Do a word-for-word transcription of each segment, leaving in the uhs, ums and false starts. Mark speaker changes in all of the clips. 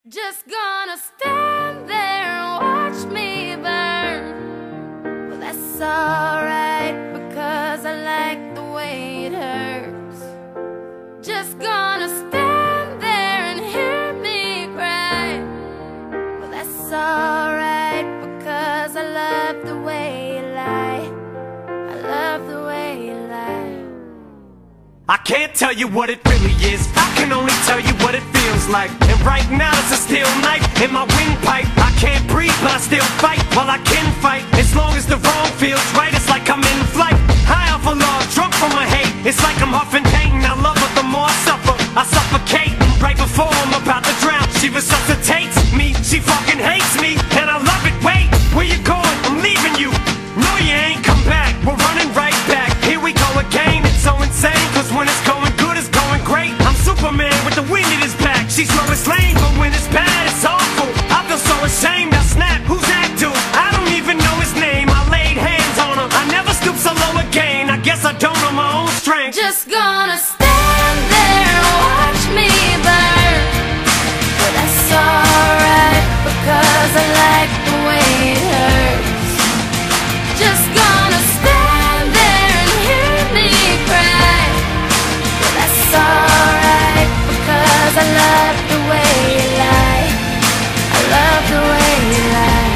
Speaker 1: Just gonna stand there and watch me burn. Well, that's alright, because I like the way it hurts. Just gonna stand there and hear me cry. Well, that's alright, because I love the way you lie. I love the way you lie.
Speaker 2: I can't tell you what it really is, I can only tell you what it feels like. And right now it's a steel knife in my windpipe. I can't breathe but I still fight, while I can fight. As long as the wrong feels right, it's like I'm in flight. High off of love, drunk from my hate. It's like I'm huffing pain, I love her the more I suffer. I suffocate, right before I'm about to drown. She resuscitates me, she fucking hates me, and I love it. Wait, where you going? I'm leaving you. No, you ain't come back, we're running right back. Here we go again, it's so insane, cause when it's going good, it's going great. I'm Superman with the wind in his back. She's Lois Lane, but when it's bad, it's awful. I feel so ashamed, I snap, who's that dude? I don't even know his name, I laid hands on him. I never stoop so low again, I guess I don't know my own strength.
Speaker 1: Just gonna stand there and watch me burn. But that's alright, because I like the way it hurts. Just gonna stand there and hear me cry. But that's alright, because I love the way you lie. I love the way you lie.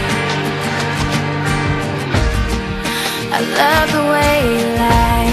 Speaker 1: I love the way you lie.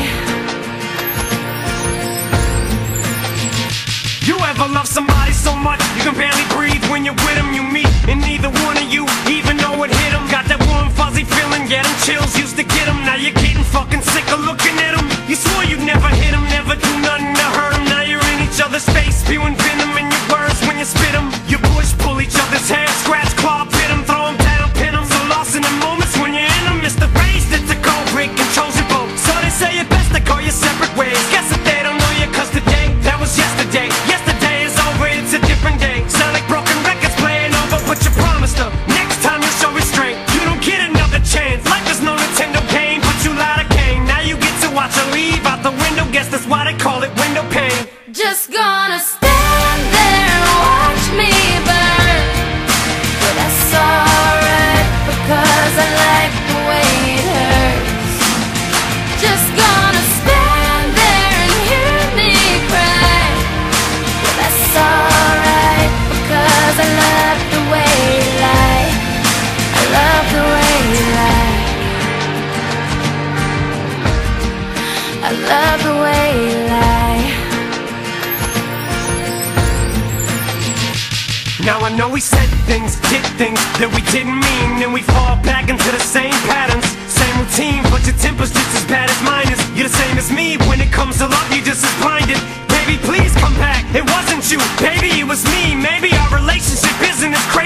Speaker 2: You ever love somebody so much you can barely breathe when you're with them? You meet and neither one of you even know it hit them. Got that warm fuzzy feeling, get them chills, used to get them. Now you're getting fucking sick of looking at them. You swore you'd never hit them, never do nothing to hurt them. Now you're in each other's face, spewing venom in your words when you spit them. You push, pull each other's hair, scratch, claw, pit them, throw them down, pin them. So lost in the moments when you're in them, it's the race that's a cold break, controls your boat. So they say it best to go your separate ways. Guess that they don't know you, cause today, that was yesterday. Yesterday is over, it's a different day. Sound like broken records playing over, but you promised her next time you show restraint. You don't get another chance, life is no Nintendo game, but you lied again. Now you get to watch her leave out the window, guess that's why they call it window pane.
Speaker 1: Just gonna stand there and watch me burn. But that's alright, because I like the way it hurts. Just gonna stand there and hear me cry. But that's alright, because I love the way you lie. I love the way you lie. I love the way you lie.
Speaker 2: Now I know we said things, did things that we didn't mean, and we fall back into the same patterns, same routine, but your temper's just as bad as mine is. You're the same as me, when it comes to love, you're just as blinded. Baby, please come back, it wasn't you, baby, it was me. Maybe our relationship isn't as crazy